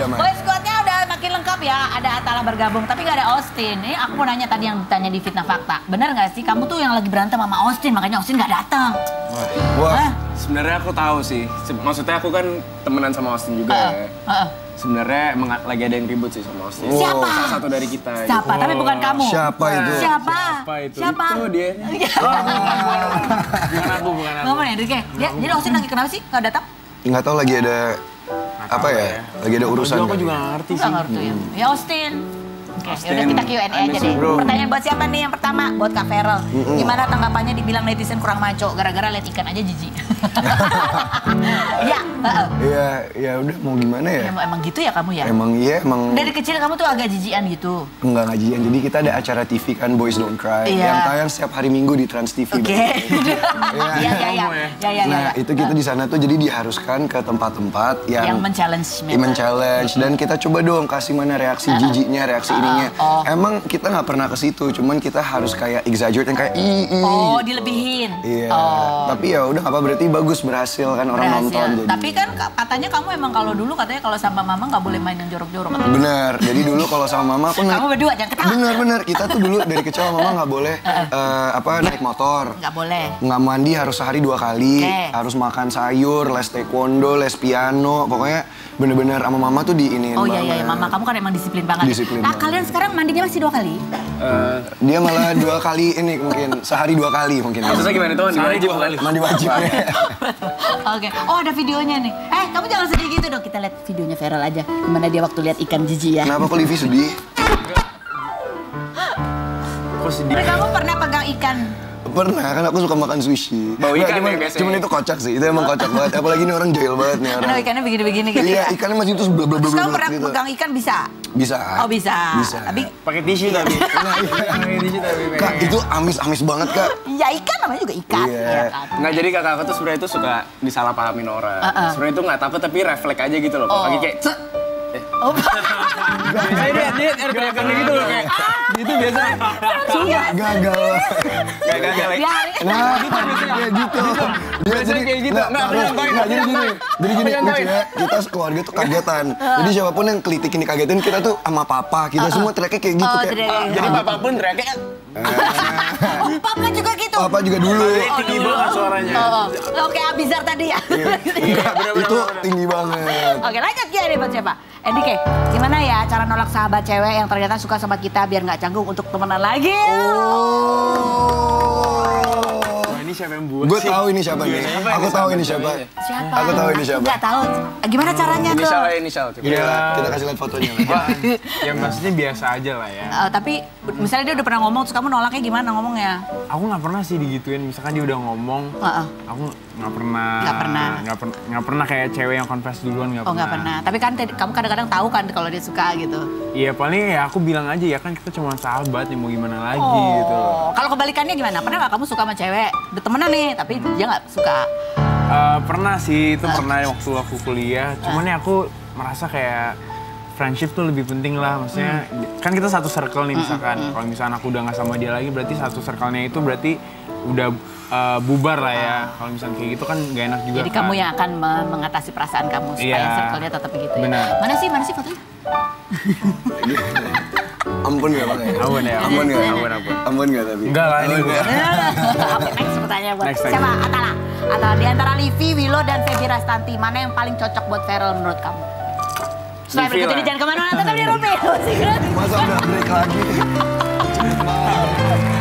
damai. Boy Squad-nya udah makin lengkap ya. Ada Atala bergabung, tapi gak ada Austin. Ini aku mau nanya tadi yang ditanya di Fitnah Fakta. Bener gak sih kamu tuh yang lagi berantem sama Austin, makanya Austin gak datang? Wah. Sebenarnya aku tahu sih. Maksudnya aku kan temenan sama Austin juga ya. Sebenarnya lagi ada yang ribut sih sama Austin. Siapa? Salah satu dari kita. Siapa? Tapi bukan kamu. Siapa itu? Siapa? Itu? Siapa? Itu dia. Bukan aku. Nggak mau ya, Enrique? Jadi Austin lagi kenapa sih nggak datang? Nggak tahu lagi ada apa ya? Lagi ada urusan. Aku juga nggak ngerti sih. Nggak ngerti ya. Ya Austin. Oke, yaudah kita Q&A aja deh. Pertanyaan buat siapa nih yang pertama? Buat Kak Feral. Gimana tanggapannya dibilang netizen kurang maco gara-gara liat ikan aja jijik? Ya udah mau gimana ya? Emang gitu ya kamu ya? Emang. Dari kecil kamu tuh agak jijian gitu? Enggak ngajian, jadi kita ada acara TV kan Boys Don't Cry yang tayang setiap hari Minggu di Trans TV. Oke. Iya. Nah itu kita di sana tuh jadi diharuskan ke tempat-tempat yang men-challenge dan kita coba dong kasih mana reaksi jijiknya, reaksi ininya. Emang kita nggak pernah ke situ, cuman kita harus kayak exaggerate yang kayak Oh dilebihin. Iya. Tapi ya udah apa berarti bagus berhasil kan orang nonton. Jadi. Tapi kan katanya kamu emang kalau dulu katanya kalau sama mama nggak boleh main yang jorok-jorok. Bener. Jadi dulu kalau sama mama aku kamu berdua jangan ketawa. Bener. Kita tuh dulu dari kecil sama mama nggak boleh naik motor. Nggak boleh. Nggak mandi harus sehari 2 kali. Harus makan sayur, les taekwondo, les piano. Pokoknya bener-bener sama mama tuh diiniin banget. Oh iya, mama kamu kan emang disiplin banget. Nah kalian sekarang mandinya masih 2 kali? Dia malah 2 kali ini mungkin sehari 2 kali mungkin. Maksudnya gimana tuh? Mandi wajib. Oke. Oh ada videonya nih. Kamu jangan sedih gitu dong. Kita lihat videonya Feral aja. Gimana dia waktu lihat ikan jijik ya. Kenapa kok Livi sedih? Kok sedih? Kamu pernah pegang ikan? Pernah, kan aku suka makan sushi. Bau ikan biasanya. Cuman itu kocak sih, itu emang kocak banget. Apalagi ini orang jahil banget nih orang. Karena ikannya begini-begini gitu Iya, ya? ikannya masih terus blablabla Terus kamu pernah gitu. pegang ikan bisa? Bisa. Oh bisa. Tapi pakai tisu tapi. Pakai tisu tapi. Kak, itu amis-amis banget, Kak. ya ikan namanya juga ikan. Iya. Ya, kan? Nggak, jadi kakak aku tuh sebenarnya itu suka disalahpahamin orang. Sebenarnya itu nggak takut tapi refleks aja gitu loh. Pagi kayak biasanya dia teriakan gitu loh kayak gitu biasa. Gagal. Gagal. Nah, kayak gitu. Biasanya kayak gitu. Nggak, jadi gini lucu ya. Kita sekeluarga tuh kagetan. Jadi siapapun yang kelitikin dikagetin, kita tuh sama papa. Kita semua teriaknya kayak gitu. Jadi papa pun teriaknya. Papa juga gitu? Papa juga dulu. Tinggi banget suaranya. Oke, Abizar tadi ya? Itu tinggi banget. Oke, lanjut ya nih buat siapa? Enrique, gimana ya cara nolak sahabat cewek yang ternyata suka sama kita biar nggak canggung untuk temenan lagi? Ini siapa yang buat? Gue tahu ini siapa nih. Aku tahu ini siapa. Siapa? Aku tahu ini siapa. Nggak tahu. Gimana caranya tuh? Inisial. Kita kasih lihat fotonya. Ya maksudnya biasa aja lah ya. Tapi misalnya dia udah pernah ngomong, terus kamu nolaknya gimana ngomongnya? Aku nggak pernah sih digituin. Misalkan dia udah ngomong, aku nggak pernah kayak cewek yang confess duluan nggak pernah. Oh nggak pernah. Tapi kan kamu kadang-kadang tahu kan kalau dia suka gitu. Iya paling ya aku bilang aja ya kan kita cuma sahabat ya mau gimana lagi gitu. Kalau kebalikannya gimana? Pernah nggak kamu suka sama cewek? Udah temenan nih, tapi dia nggak suka. Pernah sih, itu pernah waktu aku kuliah. Cuman ya aku merasa kayak friendship tuh lebih penting lah. Maksudnya kan kita satu circle nih misalkan. Kalau misalkan aku udah nggak sama dia lagi, berarti satu circle-nya itu berarti udah bubar lah ya. Kalau misalkan kayak gitu kan nggak enak juga. Jadi kan. kamu yang akan mengatasi perasaan kamu supaya circle-nya tetap begitu ya. Benar. Mana sih fotonya? Ampun nggak Bang? Ampun ya. Ampun nggak? Ampun nggak tapi? Enggak lah ini gue. Oke, next pertanyaan buat siapa? Atala. Di antara Livi, Willow, dan Feby Rastanti, mana yang paling cocok buat Feral menurut kamu? Setelah berikut ini jangan kemana-mana, tetap di Rupi. Masa udah break lagi? Cepet banget.